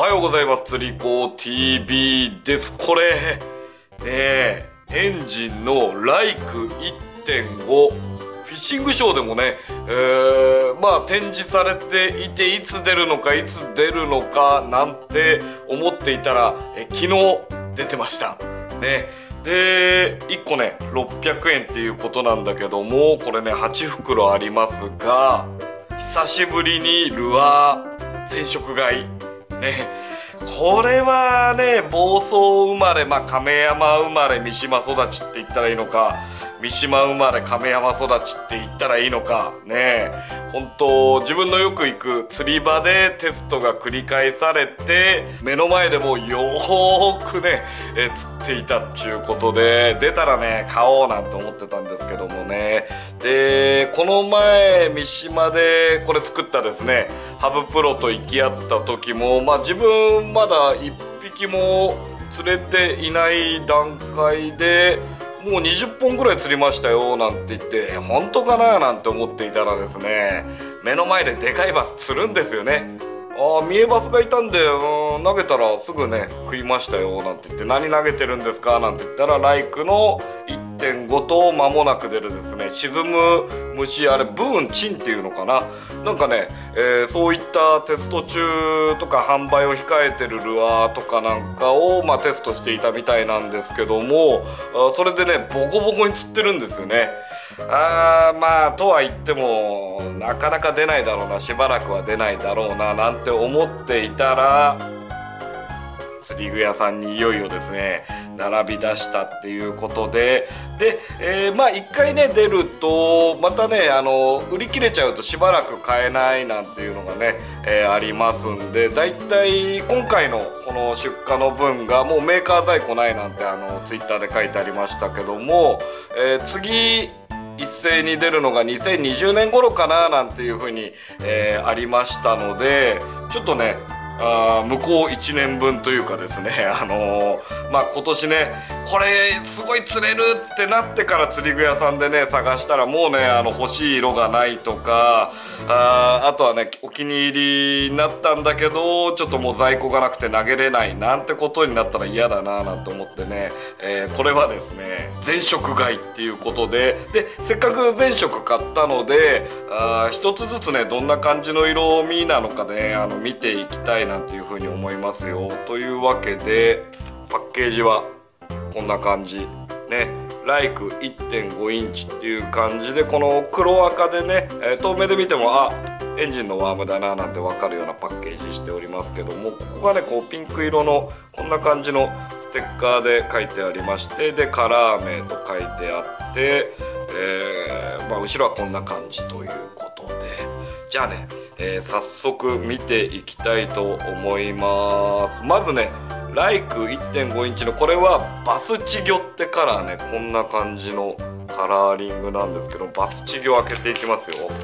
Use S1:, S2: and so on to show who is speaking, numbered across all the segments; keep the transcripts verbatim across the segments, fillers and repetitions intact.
S1: はようございます。釣り子 ティービー です。これ、ねえ、エンジンのライク いってんご、フィッシングショーでもね、えー、まあ展示されていて、いつ出るのか、いつ出るのか、なんて思っていたら、え昨日出てました。ね。で、いっこね、ろっぴゃくえんっていうことなんだけども、これね、はちふくろありますが、久しぶりにルアー全色買い。ね。これはね、房総生まれ、まあ、亀山生まれ、三島育ちって言ったらいいのか、三島生まれ、亀山育ちって言ったらいいのか、ねえ、本当自分のよく行く釣り場でテストが繰り返されて、目の前でもよーくね、え釣っていたっちゅうことで、出たらね、買おうなんて思ってたんですけどもね。で、この前、三島でこれ作ったですね、ハブプロと行き合った時も、まあ自分まだ一匹も釣れていない段階で、もうにじゅっぽんぐらい釣りましたよなんて言って、本当かななんて思っていたらですね、目の前ででかいバス釣るんですよね。ああ、見えバスがいたんで、うん、投げたらすぐね、食いましたよなんて言って、何投げてるんですかなんて言ったら、ライクの いってんご と間もなく出るですね、沈む虫、あれブーンチンっていうのかな、なんかね、えー、そういったテスト中とか販売を控えてるルアーとかなんかを、まあ、テストしていたみたいなんですけども、あそれでね、ボコボコに釣ってるんですよね。あー、まあとは言ってもなかなか出ないだろうな、しばらくは出ないだろうななんて思っていたら、釣り具屋さんにいよいよですね、並び出したっていうことで、で、えー、まあ一回ね出るとまたね、あの売り切れちゃうとしばらく買えないなんていうのがね、えー、ありますんで、だいたい今回のこの出荷の分がもうメーカー在庫ないなんてあのツイッターで書いてありましたけども、えー、次一斉に出るのがにせんにじゅうねん頃かななんていう風に、えー、ありましたので、ちょっとね、あ向こういちねんぶんというかですね、あのー、まあ今年ね、これすごい釣れるってなってから釣り具屋さんでね探したら、もうね、あの欲しい色がないとか、ああとはね、お気に入りになったんだけどちょっともう在庫がなくて投げれないなんてことになったら嫌だななんて思ってね、えー、これはですね全色買いっていうことで、でせっかく全色買ったので、あ一つずつねどんな感じの色味なのかね、あの見ていきたいなんていうふうに思いますよ。というわけでパッケージはこんな感じね、ライク いってんご インチっていう感じで、この黒赤でね、えー、遠目で見てもあエンジンのワームだななんて分かるようなパッケージしておりますけども、ここがねこうピンク色のこんな感じのステッカーで書いてありまして、でカラー名と書いてあって、えーまあ、後ろはこんな感じということで、じゃあね、えー、早速見ていきたいと思います。まずね、ライク いってんご インチのこれはバス稚魚ってカラーね、こんな感じのカラーリングなんですけど、バス稚魚開けていきますよ。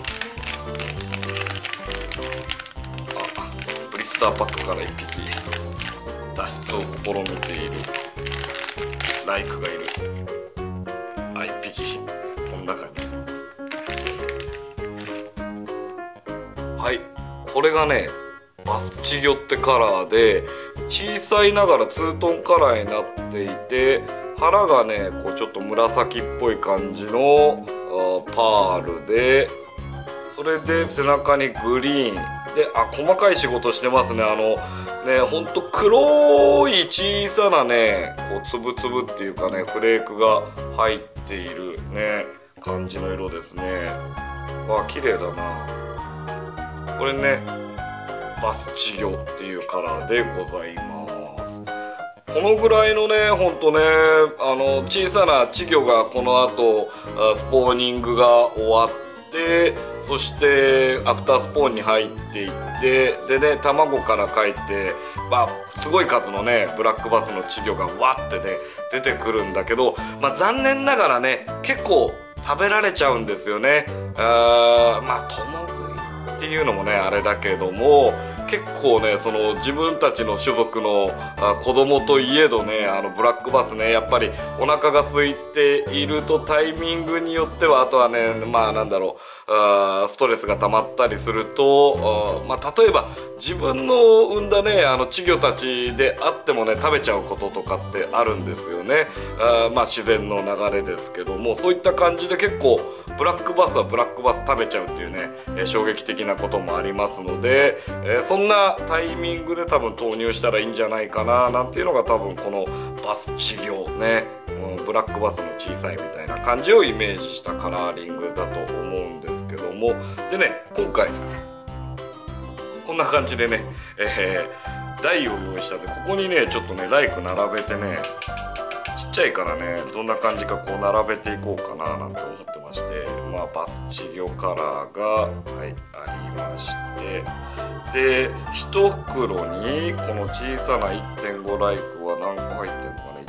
S1: あ、ブリスターパックからいっぴき脱出を試みているライクがいる。あ、いっぴきこの中に。はい、これがねバス稚魚ってカラーで、小さいながらツートンカラーになっていて、腹がねこうちょっと紫っぽい感じのパールで、それで背中にグリーンで、あ細かい仕事してますね。あのねほんと黒い小さなねこうつぶつぶっていうかねフレークが入っているね感じの色ですね。わ綺麗だな。これねバス稚魚っていうカラーでございます。このぐらいのねほんとね、あの小さな稚魚がこの後スポーニングが終わって、そしてアフタースポーンに入っていって、でね卵からかえって、まあすごい数のねブラックバスの稚魚がわってね出てくるんだけど、まあ残念ながらね結構食べられちゃうんですよね。あまあ共食いっていうのもねあれだけども、 結構ねその自分たちの種族のあ子供といえどね、あのブラックバスね、やっぱりお腹が空いているとタイミングによっては、あとはね、まあなんだろう、あストレスが溜まったりすると、あまあ例えば自分の産んだねあの稚魚たちであってもね食べちゃうこととかってあるんですよね。あまあ自然の流れですけども、そういった感じで結構ブラックバスはブラックバス食べちゃうっていうね、えー、衝撃的なこともありますので、えー、そんなタイミングで多分投入したらいいんじゃないかななんていうのが多分このバス稚魚ね、うん、ブラックバスの小さいみたいな感じをイメージしたカラーリングだと思うんですけども、でね今回こんな感じでね、えー、台を用意したんで、ここにねちょっとねライク並べてね、ちっちゃいからねどんな感じかこう並べていこうかななんて思ってまして、まあバス稚魚カラーが、はい、ありまして、でいち袋にこの小さな いってんご ライクは何個入ってるのかな、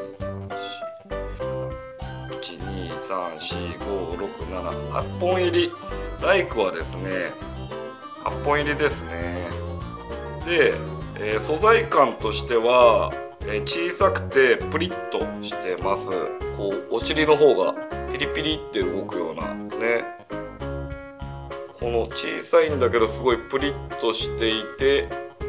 S1: いちにさんしごろくななはちぽん入り、ライクはですねはっぽん入りですね。で、えー、素材感としては、えー、小さくてプリッとしてます。こうお尻の方がピリピリって動くようなね、この小さいんだけどすごいプリッとしていて、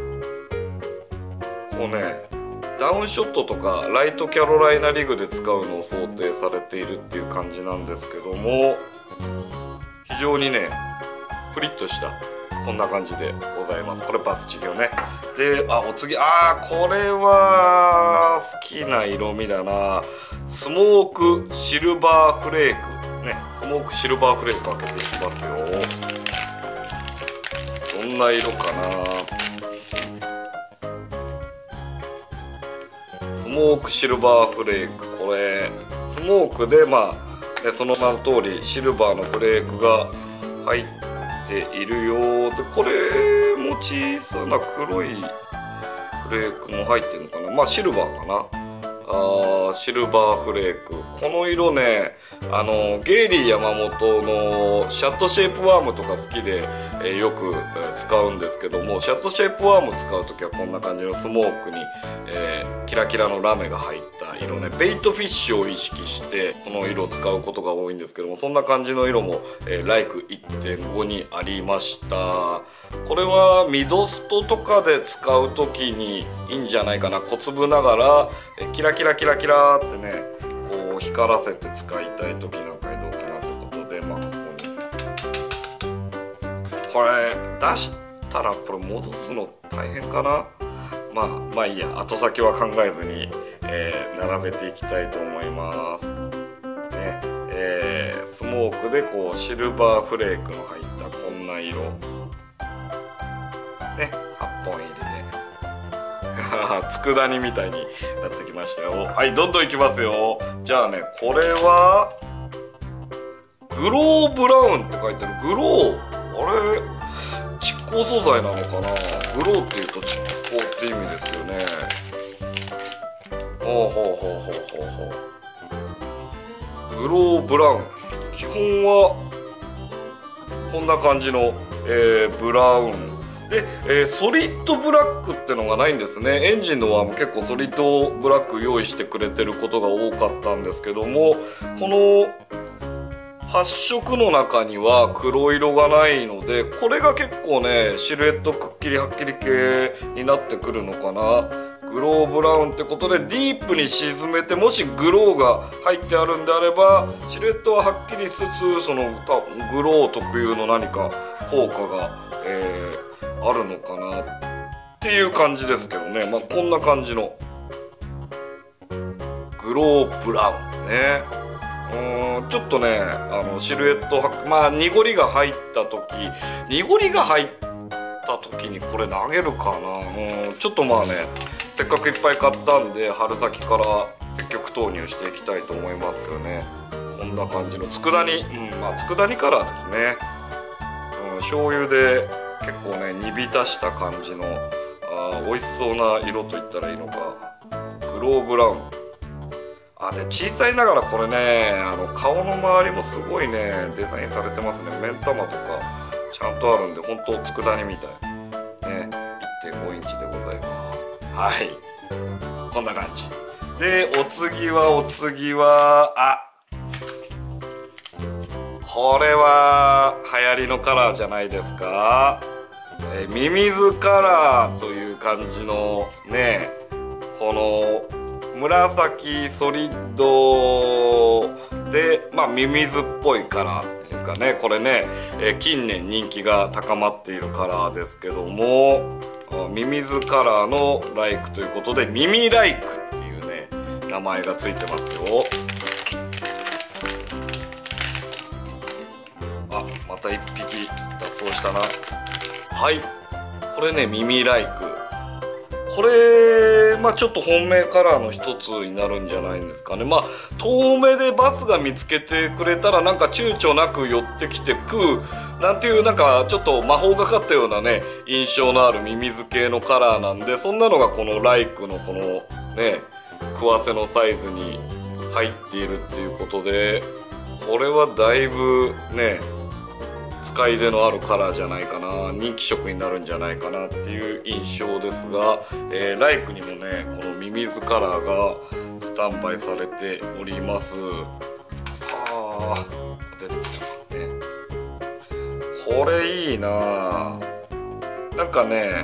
S1: こうねダウンショットとかライトキャロライナリグで使うのを想定されているっていう感じなんですけども、非常にねプリッとしたこんな感じでございます。これバス稚魚ね。で、あお次、あーこれは好きな色味だな、スモークシルバーフレークね、スモークシルバーフレーク開けていきますよ。どんな色かな、スモークシルバーフレーク、これスモークでまあ、ね、その名の通りシルバーのフレークが入っているようで、これも小さな黒いフレークも入ってるのかな、まあシルバーかな、あーシルバーフレーク、この色ね、あのゲイリー山本のシャットシェイプワームとか好きで、えー、よく、えー、使うんですけども、シャットシェイプワーム使う時はこんな感じのスモークに、えー、キラキラのラメが入った色ね、ベイトフィッシュを意識してその色を使うことが多いんですけども、そんな感じの色も、えー、ライク いってんご にありました。これはミドストとかで使う時にいいんじゃないかな、小粒ながら、えー、キラキラキラキラってねこう光らせて使いたい時なんかにどうかなってことで、まあここにこれ出したらこれ戻すの大変かな、まあまあいいや、後先は考えずに、えー、並べていきたいと思いますね。えー、スモークでこうシルバーフレークの入ったこんな色ね、はっぽん入りで佃煮みたいになってきましたよ。はい、どんどんいきますよ。じゃあね、これはグローブラウンって書いてある。グロー、あれ蓄光素材なのかな。グローっていうと蓄光って意味ですよね。ほうほうほうほうほうほう。グローブラウン、基本はこんな感じの、えー、ブラウンで、えー、ソリッドブラックってのがないんですね。エンジンの輪も結構ソリッドブラック用意してくれてることが多かったんですけども、このはっ色の中には黒色がないので、これが結構ねシルエットくっきりはっきり系になってくるのかな。グローブラウンってことでディープに沈めて、もしグローが入ってあるんであればシルエットははっきりしつつ、そのグロー特有の何か効果が、えーあるのかなっていう感じですけどね。まあこんな感じのグローブラウンね。うーんちょっとねあのシルエットはまあ濁りが入った時濁りが入った時にこれ投げるかな。うんちょっとまあねせっかくいっぱい買ったんで春先から積極投入していきたいと思いますけどね。こんな感じの佃煮、うんまあ佃煮カラーですね。うん醤油で結構ね煮浸した感じのあ美味しそうな色といったらいいのか、グローブラウン。あで小さいながらこれねあの顔の周りもすごいねデザインされてますね。目ん玉とかちゃんとあるんで本当佃煮みたいね。 てんごインチでございます。はい、こんな感じで、お次はお次はあこれは流行りのカラーじゃないですか。えー、ミミズカラーという感じのね、この紫ソリッドで、まあミミズっぽいカラーっていうかね、これね、えー、近年人気が高まっているカラーですけども、ミミズカラーのライクということで、ミミライクっていうね名前がついてますよ。あ、またいっぴき脱走したな。はい、これねミミライク、これまあちょっと本命カラーの一つになるんじゃないんですかね。まあ遠目でバスが見つけてくれたらなんか躊躇なく寄ってきて食うなんていう、なんかちょっと魔法がかったようなね印象のあるミミズ系のカラーなんで、そんなのがこのライクのこのね食わせのサイズに入っているっていうことで、これはだいぶね使い出のあるカラーじゃないかな、人気色になるんじゃないかなっていう印象ですが、えー、ライクにもねこのミミズカラーがスタンバイされております。はあ、出てきたね。これいいな、なんかね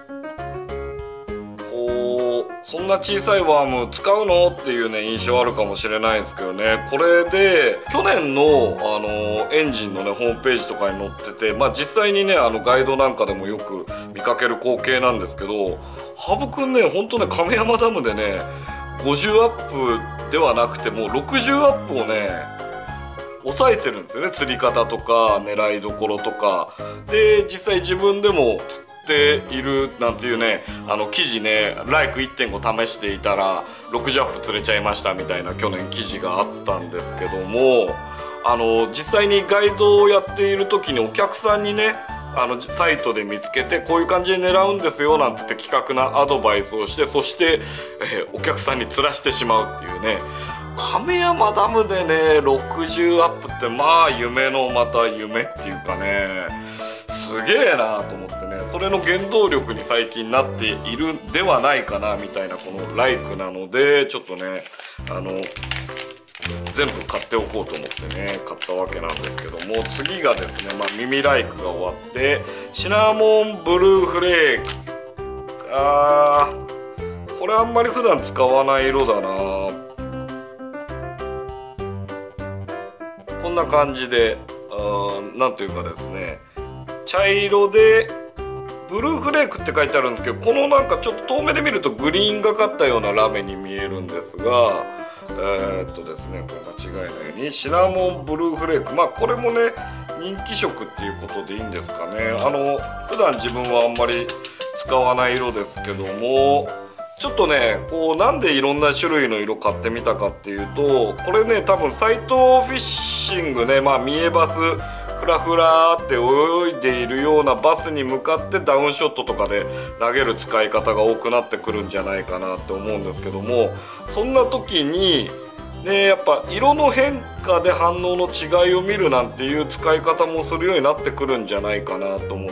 S1: こうそんな小さいワーム使うのっていうね印象あるかもしれないですけどね、これで去年のあのエンジンのねホームページとかに載ってて、まあ実際にねあのガイドなんかでもよく見かける光景なんですけど、羽生くんねほんとね亀山ダムでねごじゅうアップではなくてもうろくじゅうアップをね抑えてるんですよね。釣り方とか狙いどころとかで、実際自分でも釣っているなんていうねあの記事ね、ライク いってんご 試していたらろくじゅうアップ釣れちゃいましたみたいな去年記事があったんですけども、あの実際にガイドをやっている時にお客さんにねあのサイトで見つけてこういう感じで狙うんですよなんて言って的確なアドバイスをして、そして、えー、お客さんに釣らしてしまうっていうね、亀山ダムでねろくじゅうアップってまあ夢のまた夢っていうかね、すげえなと思ってね、それの原動力に最近なっているんではないかなみたいなこのライクなので、ちょっとねあの全部買っておこうと思ってね買ったわけなんですけども、次がですね、まあ、ミミライクが終わってシナモンブルーフレーク、あーこれあんまり普段使わない色だな。こんな感じで、なんというかですね茶色でブルーフレークって書いてあるんですけど、このなんかちょっと遠目で見るとグリーンがかったようなラメに見えるんですが、えー、っとですねこれ間違いないようにシナモンブルーフレーク、まあこれもね人気色っていうことでいいんですかね。あの普段自分はあんまり使わない色ですけども、ちょっとねこうなんでいろんな種類の色買ってみたかっていうと、これね多分サイトフィッシングね、まあミエバスフラフラーって泳いでいるようなバスに向かってダウンショットとかで投げる使い方が多くなってくるんじゃないかなって思うんですけども、そんな時にねやっぱ色の変化で反応の違いを見るなんていう使い方もするようになってくるんじゃないかなと思って、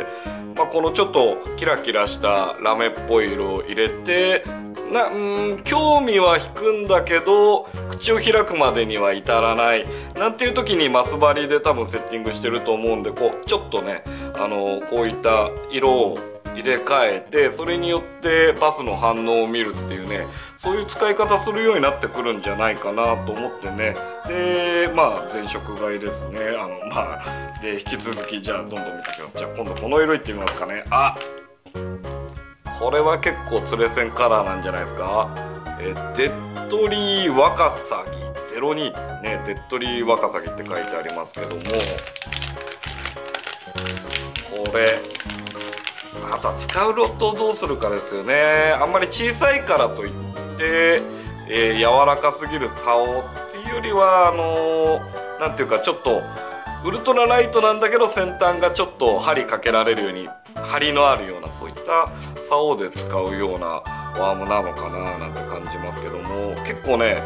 S1: まあ、このちょっとキラキラしたラメっぽい色を入れてな、うん興味は引くんだけど口を開くまでには至らないなんていう時にマス針で多分セッティングしてると思うんで、こうちょっとねあのこういった色を入れ替えてそれによってバスの反応を見るっていうね、そういう使い方するようになってくるんじゃないかなと思ってね。でまあ全色買いですね。あのまあで引き続きじゃあどんどん見ていきます。じゃあ今度この色いってみますかね。あこれは結構釣れ線カラーなんじゃないですか。えデッドリーワカサギゼロにね、デッドリーワカサギって書いてありますけども、これあとは使うロッドをどうするかですよね。あんまり小さいからといって、えー、柔らかすぎる竿っていうよりはあのー、なんていうかちょっとウルトラライトなんだけど先端がちょっと針かけられるように張りのあるようなそういった竿で使うようなワームなのかななんて感じますけども、結構ね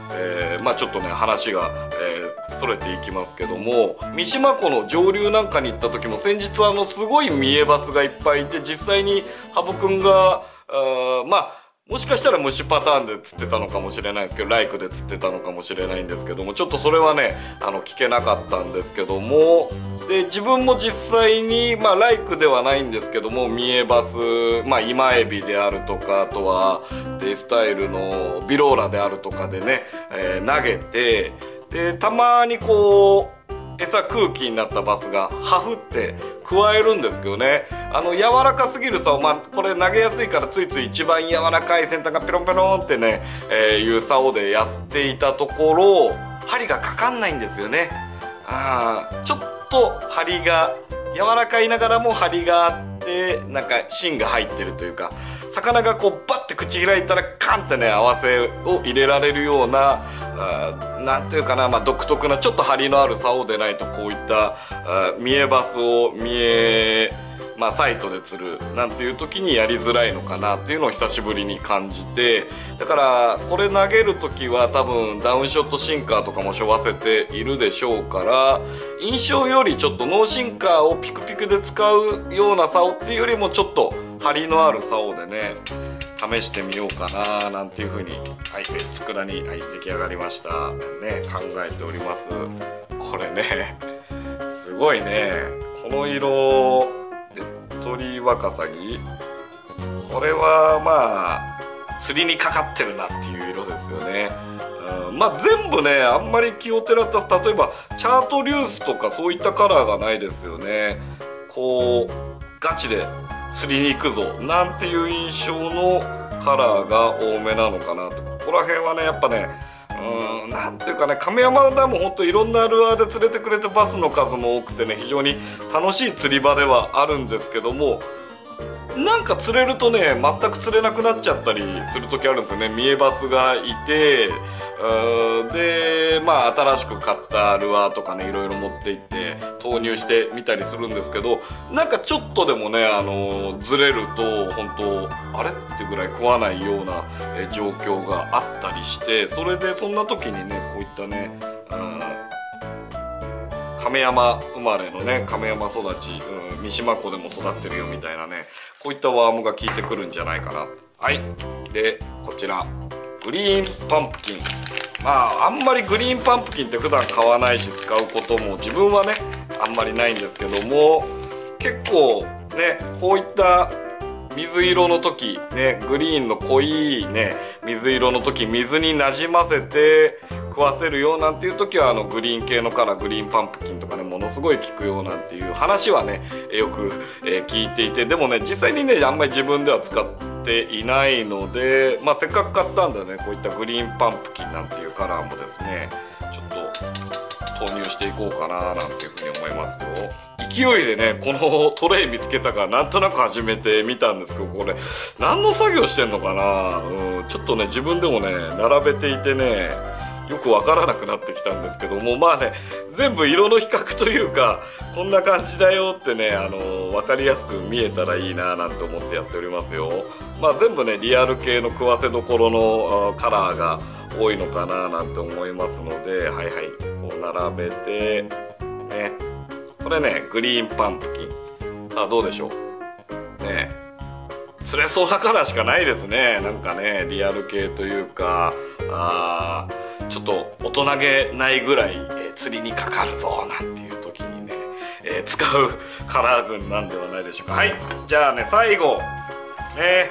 S1: えー、まあちょっとね話が、えー、それていきますけども、三島湖の上流なんかに行った時も先日あのすごいミエバスがいっぱいいて、実際にハブくんがあまあもしかしたら虫パターンで釣ってたのかもしれないですけど、ライクで釣ってたのかもしれないんですけども、ちょっとそれはねあの聞けなかったんですけども、で自分も実際にまあライクではないんですけども、ミエバス、まあ今エビであるとか、あとはデイスタイルのビローラであるとかでね、えー、投げて、でたまにこう餌空気になったバスがハフって加えるんですけどね、あの柔らかすぎる竿、まあこれ投げやすいからついつい一番柔らかい先端がペロンペロンってね、えー、いう竿でやっていたところ、針がかかんないんですよね。あーちょっと針が柔らかいながらも針があって、なんか芯が入ってるというか、魚がこうバッて口開いたらカンってね合わせを入れられるような、あなんていうかな、まあ、独特なちょっと張りのある竿でないとこういったあミエバスをミエ、まあ、サイトで釣るなんていう時にやりづらいのかなっていうのを久しぶりに感じて、だからこれ投げる時は多分ダウンショットシンカーとかも背負わせているでしょうから、印象よりちょっとノーシンカーをピクピクで使うような竿っていうよりもちょっと張りのある竿でね試してみようかななんていう風に、はい、佃煮、はい、出来上がりましたね、考えております。これねすごいね、この色で鳥ワカサギ、これはまあ釣りにかかってるなっていう色ですよね。うん、まあ全部ねあんまり気をてらった、例えばチャートリュースとかそういったカラーがないですよね。こうガチで釣りに行くぞなんていう印象のカラーが多めなのかなと。ここら辺はねやっぱね、うーんなんていうかね、亀山ダムほんといろんなルアーで釣れてくれてバスの数も多くてね、非常に楽しい釣り場ではあるんですけども、なんか釣れるとね全く釣れなくなっちゃったりする時あるんですよね。ミエバスがいて、うーでまあ新しく買ったルアーとかねいろいろ持って行って投入してみたりするんですけど、なんかちょっとでもねあのずれると本当あれってぐらい食わないようなえ状況があったりして、それでそんな時にねこういったね、うん亀山生まれのね亀山育ち、うん、三島湖でも育ってるよみたいなね、こういったワームが効いてくるんじゃないかな。はい、でこちらグリーンパンプキン、まああんまりグリーンパンプキンって普段買わないし使うことも自分はねあんまりないんですけども、結構ねこういった水色の時ね、グリーンの濃いね水色の時水になじませて食わせるよなんていう時はあのグリーン系のカラーグリーンパンプキンとかねものすごい効くよなんていう話はねよく、えー、聞いていて、でもね実際にねあんまり自分では使っていないので、まあせっかく買ったんでねこういったグリーンパンプキンなんていうカラーもですねちょっと投入していこうかななんていうふうに思いますよ。勢いでねこのトレイ見つけたからなんとなく始めてみたんですけど、これ何の作業してんのかな、うん、ちょっとね自分でもね並べていてねよくわからなくなってきたんですけども、まあね全部色の比較というかこんな感じだよってねあの分かりやすく見えたらいいななんて思ってやっておりますよ。まあ全部ねリアル系の食わせどころのカラーが多いのかななんて思いますので、はいはいこう並べてね、これねグリーンパンプキン、さあどうでしょうね、釣れそうなカラーしかないですね。なんかねリアル系というかあちょっと大人げないぐらい、えー、釣りにかかるぞなんていう時にね、えー、使うカラー群なんではないでしょうか。はい、じゃあね最後ね、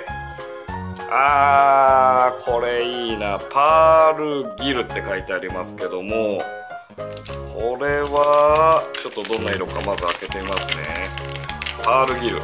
S1: あーこれいいな、パールギルって書いてありますけども、これはちょっとどんな色かまず開けてみますね。パールギル、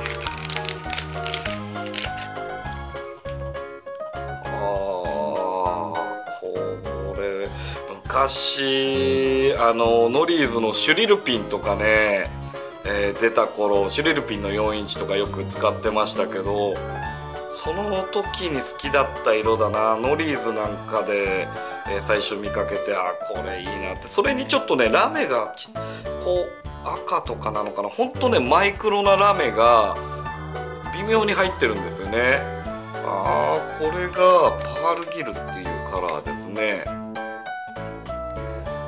S1: 昔あのノリーズのシュリルピンとかね、えー、出た頃シュリルピンのよんインチとかよく使ってましたけど、その時に好きだった色だな。ノリーズなんかで、えー、最初見かけてあこれいいなって、それにちょっとねラメがこう赤とかなのかな、ほんとねマイクロなラメが微妙に入ってるんですよね。あーこれがパールギルっていうカラーですね。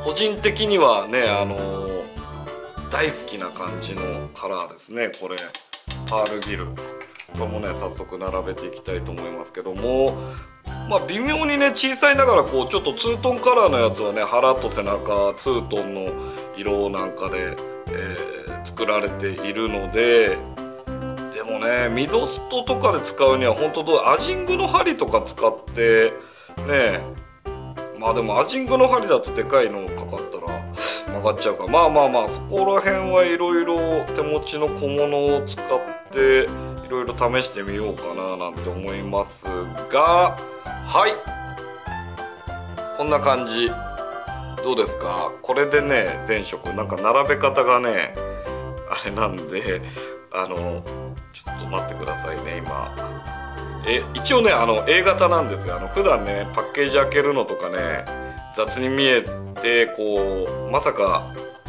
S1: 個人的にはね、あのー、大好きな感じのカラーですね。これパールギル、これもね早速並べていきたいと思いますけども、まあ微妙にね小さいながらこうちょっとツートンカラーのやつはね、腹と背中ツートンの色なんかで、えー、作られているので、でもねミドストとかで使うには本当どうアジングの針とか使ってね、まあでもアジングの針だとでかいのかかったら曲がっちゃうから、まあまあまあそこら辺はいろいろ手持ちの小物を使っていろいろ試してみようかななんて思いますが、はい、こんな感じ。どうですかこれでね、全色なんか並べ方がねあれなんで、あのちょっと待ってくださいね。今え一応ねあの A 型なんですよ。あの普段ねパッケージ開けるのとかね雑に見えて、こうまさか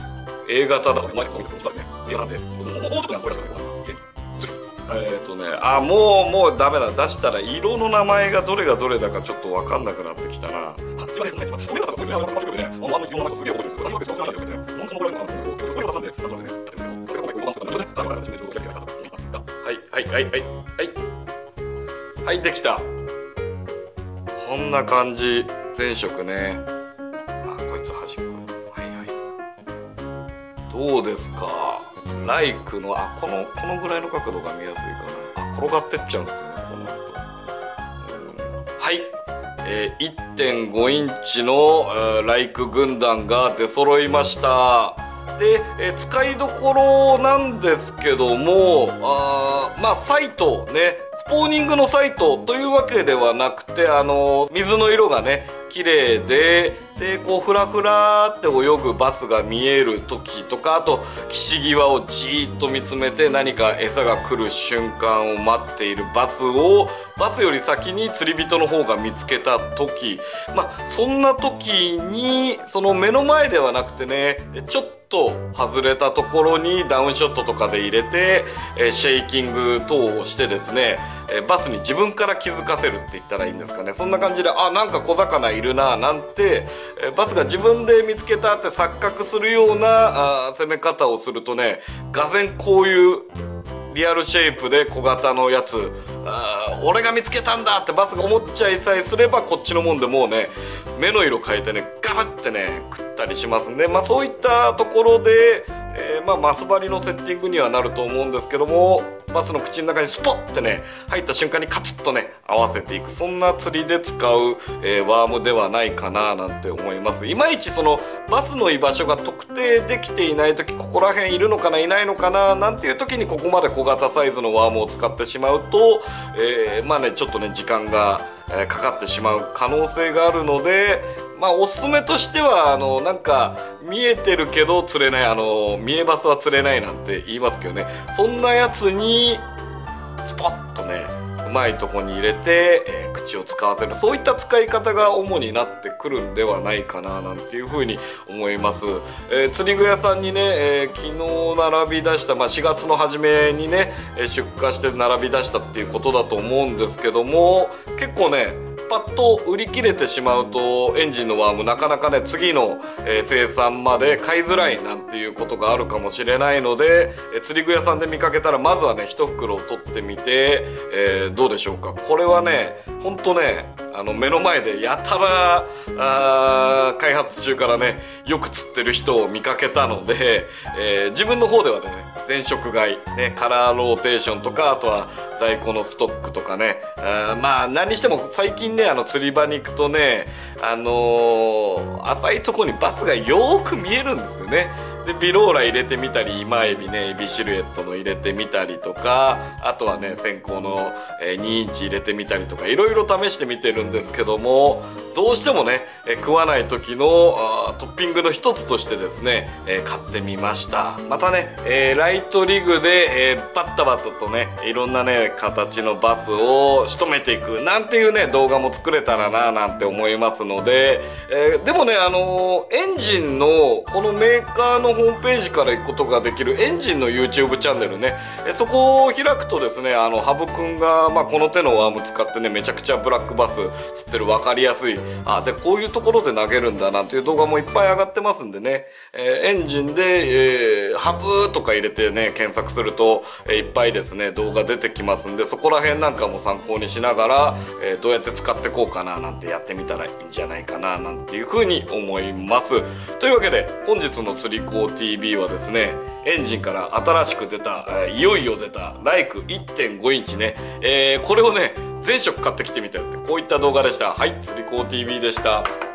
S1: A 型だと前にこういうことですね。A 型でもうちょっとねこれえっとねあもうもうダメだ。出したら色の名前がどれがどれだかちょっと分かんなくなってきたな。すみません、すみません。ごめんなさい。あの、これね、あの、色の名前すげえ覚えてるんですよ。何わけですか？何わけですか？何そのぐらいのかな。これがさんで、あとね、やってるんですけど、これがこれ、これがこれ、ダメだ。自分でちょっとやりたいなと思いますが。はいはいはいはいはいはい、できた。こんな感じ。全色ね。あ、こいつ端っこ。はいはい。どうですか。ライクのあこのこのぐらいの角度が見やすいかな。あ、転がってっちゃうんですよねこの後。はい、えー、いってんご インチの、えー、ライク軍団が出揃いました。で、えー、使いどころなんですけども、あまあサイトね、スポーニングのサイトというわけではなくて、あのー、水の色がね綺麗で、でこうフラフラって泳ぐバスが見える時とか、あと岸際をじーっと見つめて何か餌が来る瞬間を待っているバスをバスより先に釣り人の方が見つけた時、まあそんな時にその目の前ではなくてね、ちょっと外れたところにダウンショットとかで入れて、えシェイキング等をしてですね、えバスに自分から気づかせるって言ったらいいんですかね。そんな感じで、あ、なんか小魚いるななんて、えバスが自分で見つけたって錯覚するようなあ攻め方をするとね、がぜんこういうリアルシェイプで小型のやつ、あ俺が見つけたんだってバスが思っちゃいさえすれば、こっちのもんでもうね目の色変えてねガブってね食ったりしますんで、まあそういったところで、えー、まあマス針のセッティングにはなると思うんですけども、バスの口の中にスポッてね入った瞬間にカツッとね合わせていく、そんな釣りで使う、えー、ワームではないかななんて思います。いまいちそのバスの居場所が特定できていない時、ここら辺いるのかないないのかななんていう時にここまで小型サイズのワームを使ってしまうと、えー、まあねちょっとね時間が、えー、かかってしまう可能性があるので、まあおすすめとしてはあのなんか見えてるけど釣れない、あの見えバスは釣れないなんて言いますけどね、そんなやつにスポッとねうまいとこに入れて、えー、口を使わせる、そういった使い方が主になってくるんではないかななんていうふうに思います。えー、釣り具屋さんにね、えー、昨日並び出した、まあ、しがつの初めにね出荷して並び出したっていうことだと思うんですけども、結構ねパッと売り切れてしまうとエンジンのワームなかなかね次の、えー、生産まで買いづらいなんていうことがあるかもしれないので、えー、釣り具屋さんで見かけたらまずはね一袋を取ってみて、えー、どうでしょうか。これはねほんとねあの目の前でやたらあ開発中からねよく釣ってる人を見かけたので、えー、自分の方ではね全色買い、ね、カラーローテーションとか、あとは在庫のストックとかね、あまあ何にしても最近ねあの釣り場に行くとねあのー、浅いとこにバスがよーく見えるんですよね。でビローラ入れてみたり、今エビねエビシルエットの入れてみたりとか、あとはね先行の、えー、にインチ入れてみたりとか、いろいろ試してみてるんですけども、どうしてもね、えー、食わない時のあトッピングの一つとしてですね、えー、買ってみました。またね、えー、ライトリグで、えー、バッタバタとねいろんなね形のバスを仕留めていくなんていうね動画も作れたらななんて思いますので、えー、でもねあのー、エンジンのこのメーカーのホームページから行くことができるエンジンの YouTube チャンネルね、えそこを開くとですね、あのハブくんが、まあ、この手のワーム使ってねめちゃくちゃブラックバス釣ってる分かりやすい、あでこういうところで投げるんだなんていう動画もいっぱい上がってますんでね、えー、エンジンで、えー、ハブとか入れてね検索すると、えー、いっぱいですね動画出てきますんで、そこら辺なんかも参考にしながら、えー、どうやって使ってこうかななんてやってみたらいいんじゃないかななんていうふうに思います。というわけで本日の釣り子 ティービー はですね、エンジンから新しく出た、えー、いよいよ出たライク いってんご インチね、えー、これをね全色買ってきてみたよってこういった動画でした。はい、釣り子 ティービー でした。